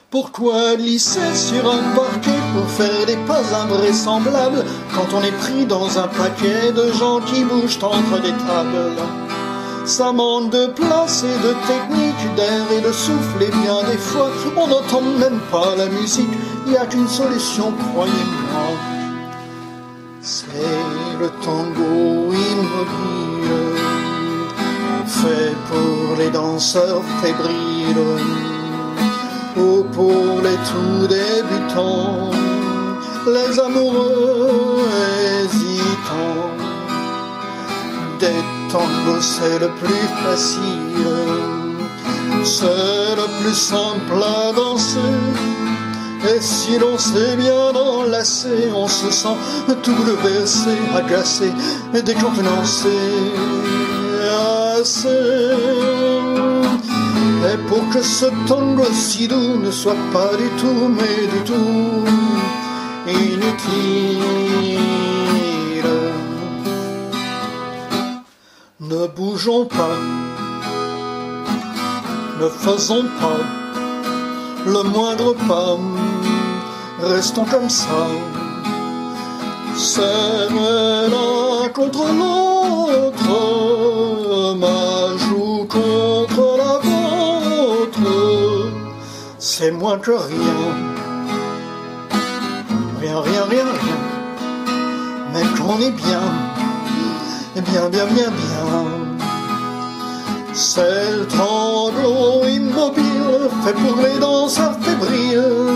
Pourquoi glisser sur un parquet pour faire des pas invraisemblables quand on est pris dans un paquet de gens qui bougent entre des tables? Ça manque de place et de technique, d'air et de souffle, et bien des fois on n'entend même pas la musique. Il n'y a qu'une solution, croyez-moi, c'est le tango immobile, fait pour les danseurs fébriles ou pour les tout débutants, les amoureux hésitants. Des tangos c'est le plus facile, c'est le plus simple à danser. Et si l'on s'est bien enlacé, on se sent tout bouleversé, agacé, décontenancé, assez. Et pour que ce tango si doux ne soit pas du tout, mais du tout inutile, ne bougeons pas, ne faisons pas le moindre pas, restons comme ça, serrés l'un contre l'autre, ma joue contre la vôtre, c'est moins que rien, rien, rien, rien, rien, mais qu'on est bien, bien, bien, bien, bien. C'est le tango immobile, fait pour les danseurs fébriles,